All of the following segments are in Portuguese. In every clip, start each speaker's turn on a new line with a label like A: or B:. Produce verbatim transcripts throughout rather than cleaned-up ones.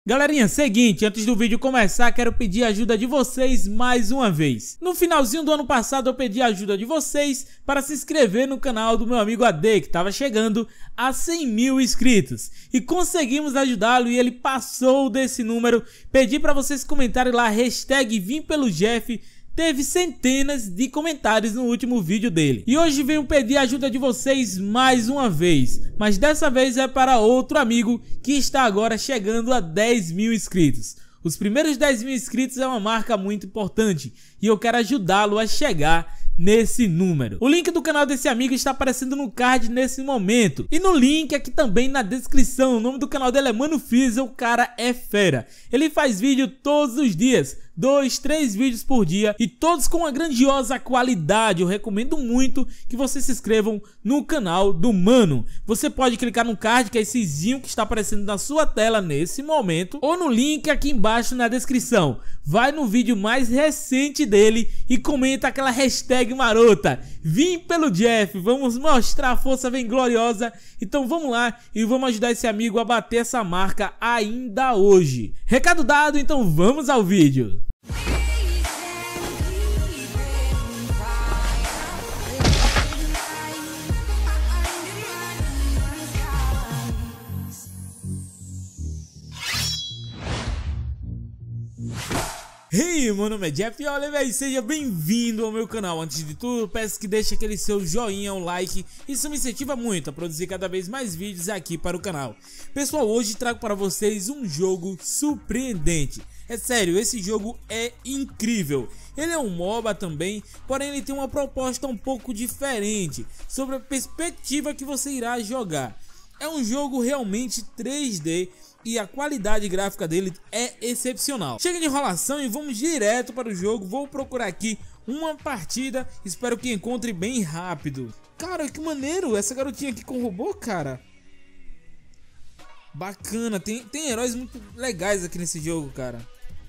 A: Galerinha, seguinte, antes do vídeo começar, quero pedir a ajuda de vocês mais uma vez. No finalzinho do ano passado eu pedi a ajuda de vocês para se inscrever no canal do meu amigo A D, que estava chegando a cem mil inscritos. E conseguimos ajudá-lo e ele passou desse número. Pedi para vocês comentarem lá, hashtag Vim pelo Jeff. Teve centenas de comentários no último vídeo dele. E hoje venho pedir a ajuda de vocês mais uma vez. Mas dessa vez é para outro amigo que está agora chegando a dez mil inscritos. Os primeiros dez mil inscritos é uma marca muito importante. E eu quero ajudá-lo a chegar nesse número. O link do canal desse amigo está aparecendo no card nesse momento. E no link aqui também na descrição. O nome do canal dele é Mano Freeza, o cara é fera. Ele faz vídeo todos os dias. Dois, três vídeos por dia e todos com uma grandiosa qualidade. Eu recomendo muito que vocês se inscrevam no canal do Mano. Você pode clicar no card, que é esse zinho que está aparecendo na sua tela nesse momento, ou no link aqui embaixo na descrição. Vai no vídeo mais recente dele e comenta aquela hashtag marota, Vim pelo Jeff. Vamos mostrar a força bem gloriosa. Então vamos lá e vamos ajudar esse amigo a bater essa marca ainda hoje. Recado dado, então vamos ao vídeo. Hey, meu nome é Jeff e olha, véi, seja bem-vindo ao meu canal. Antes de tudo, peço que deixe aquele seu joinha, um like, isso me incentiva muito a produzir cada vez mais vídeos aqui para o canal. Pessoal, hoje trago para vocês um jogo surpreendente. É sério, esse jogo é incrível. Ele é um MOBA também, porém ele tem uma proposta um pouco diferente sobre a perspectiva que você irá jogar. É um jogo realmente três D e a qualidade gráfica dele é excepcional. Chega de enrolação e vamos direto para o jogo. Vou procurar aqui uma partida, espero que encontre bem rápido. Cara, que maneiro, essa garotinha aqui com robô, cara. Bacana, tem, tem heróis muito legais aqui nesse jogo, cara.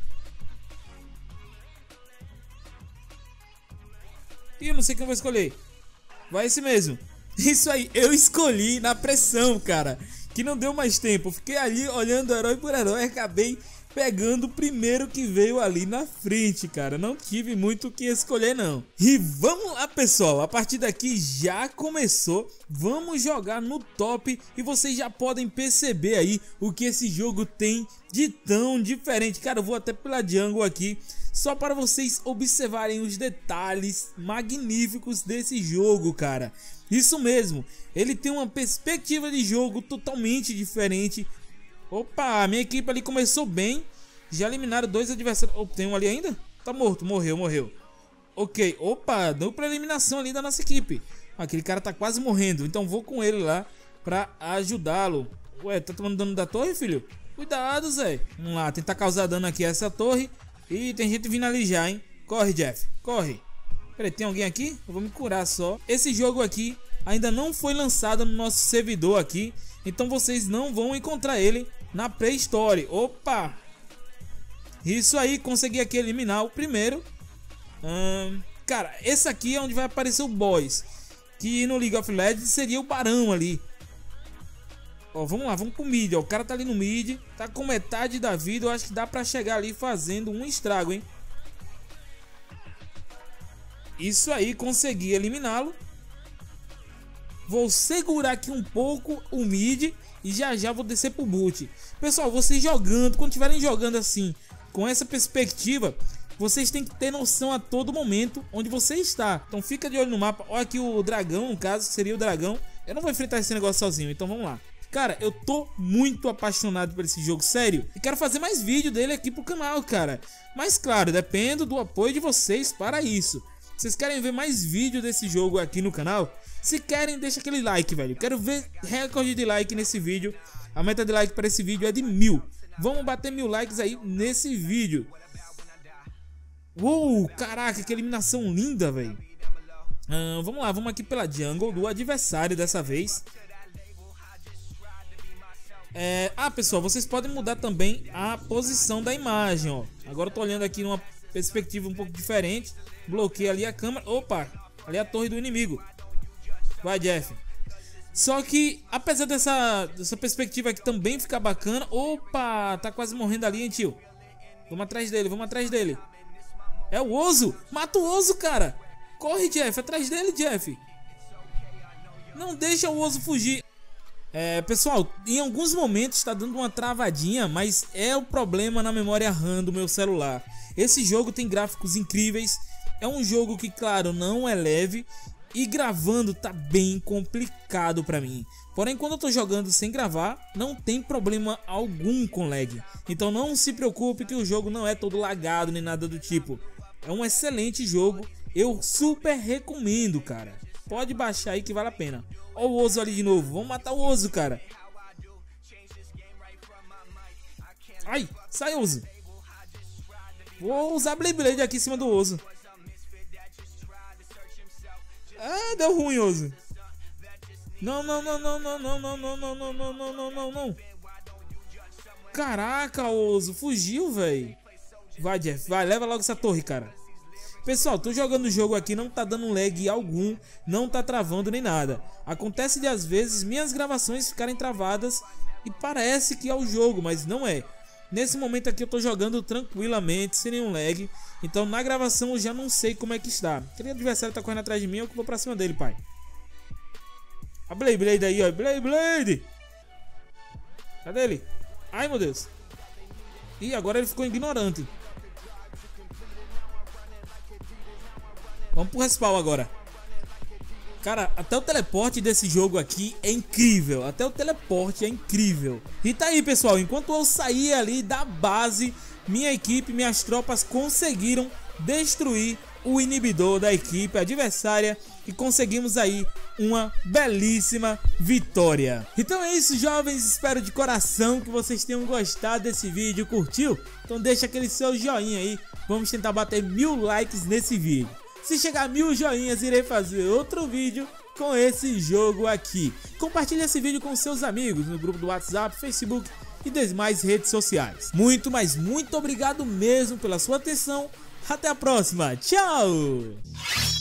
A: E eu não sei quem eu vou escolher. Vai esse mesmo. Isso aí, eu escolhi na pressão, cara, que não deu mais tempo. Fiquei ali olhando herói por herói, acabei pegando o primeiro que veio ali na frente, cara. Não tive muito o que escolher, não. E vamos lá, pessoal, a partir daqui já começou. Vamos jogar no top e vocês já podem perceber aí o que esse jogo tem de tão diferente. Cara, eu vou até pela jungle aqui, só para vocês observarem os detalhes magníficos desse jogo, cara. Isso mesmo, ele tem uma perspectiva de jogo totalmente diferente. Opa, a minha equipe ali começou bem. Já eliminaram dois adversários. Oh, tem um ali ainda? Tá morto, morreu, morreu. Ok, opa, dupla eliminação ali da nossa equipe. Aquele cara tá quase morrendo, então vou com ele lá pra ajudá-lo. Ué, tá tomando dano da torre, filho? Cuidado, Zé. Vamos lá, tentar causar dano aqui a essa torre. Ih, tem gente vindo ali já, hein? Corre, Jeff, corre. Peraí, tem alguém aqui? Eu vou me curar só. Esse jogo aqui ainda não foi lançado no nosso servidor aqui, então vocês não vão encontrar ele na pré-história. Opa! Isso aí, consegui aqui eliminar o primeiro. hum, Cara, esse aqui é onde vai aparecer o boss, que no League of Legends seria o barão ali. Ó, vamos lá, vamos pro mid, ó. O cara tá ali no mid, tá com metade da vida. Eu acho que dá pra chegar ali fazendo um estrago, hein? Isso aí, consegui eliminá-lo. Vou segurar aqui um pouco o mid e já já vou descer pro boot. Pessoal, vocês jogando, quando estiverem jogando assim, com essa perspectiva, vocês têm que ter noção a todo momento onde você está. Então fica de olho no mapa. Olha aqui o dragão, no caso, seria o dragão. Eu não vou enfrentar esse negócio sozinho, então vamos lá. Cara, eu tô muito apaixonado por esse jogo, sério. E quero fazer mais vídeo dele aqui pro canal, cara. Mas claro, dependo do apoio de vocês para isso. Vocês querem ver mais vídeo desse jogo aqui no canal? Se querem, deixa aquele like, velho. Quero ver recorde de like nesse vídeo. A meta de like para esse vídeo é de mil. Vamos bater mil likes aí nesse vídeo. Uou, caraca, que eliminação linda, velho. Ah, vamos lá, vamos aqui pela jungle do adversário dessa vez. É... Ah, pessoal, vocês podem mudar também a posição da imagem, ó. Agora eu tô olhando aqui numa perspectiva um pouco diferente. Bloqueei ali a câmera. Opa, ali é a torre do inimigo. Vai, Jeff. Só que, apesar dessa, dessa perspectiva aqui também ficar bacana... Opa, tá quase morrendo ali, hein, tio? Vamos atrás dele, vamos atrás dele. É o Oso. Mata o Oso, cara. Corre, Jeff. Atrás dele, Jeff. Não deixa o Oso fugir. É, pessoal, em alguns momentos está dando uma travadinha, mas é o problema na memória RAM do meu celular. Esse jogo tem gráficos incríveis. É um jogo que, claro, não é leve. E gravando tá bem complicado pra mim. Porém, quando eu tô jogando sem gravar, não tem problema algum com lag. Então não se preocupe que o jogo não é todo lagado nem nada do tipo. É um excelente jogo. Eu super recomendo, cara. Pode baixar aí que vale a pena. Ó o Oso ali de novo. Vamos matar o Oso, cara. Ai, sai, Oso. Vou usar Beyblade aqui em cima do Oso. Ah, deu ruim, Oso. Não, não, não, não, não, não, não, não, não, não, não, não, não, não, não. Caraca, Oso, fugiu, velho. Vai, Jeff, vai, leva logo essa torre, cara. Pessoal, tô jogando o jogo aqui, não tá dando lag algum, não tá travando nem nada. Acontece de às vezes minhas gravações ficarem travadas e parece que é o jogo, mas não é. Nesse momento aqui eu tô jogando tranquilamente, sem nenhum lag. Então na gravação eu já não sei como é que está. Aquele adversário tá correndo atrás de mim, eu que vou pra cima dele, pai. A Beyblade aí, ó. Beyblade! Cadê ele? Ai, meu Deus. Ih, agora ele ficou ignorante. Vamos pro respawn agora. Cara, até o teleporte desse jogo aqui é incrível. Até o teleporte é incrível. E tá aí, pessoal. Enquanto eu saí ali da base, minha equipe, minhas tropas conseguiram destruir o inibidor da equipe adversária e conseguimos aí uma belíssima vitória. Então é isso, jovens. Espero de coração que vocês tenham gostado desse vídeo. Curtiu? Então deixa aquele seu joinha aí. Vamos tentar bater mil likes nesse vídeo. Se chegar a mil joinhas, irei fazer outro vídeo com esse jogo aqui. Compartilhe esse vídeo com seus amigos no grupo do WhatsApp, Facebook e demais redes sociais. Muito, mas muito obrigado mesmo pela sua atenção. Até a próxima. Tchau!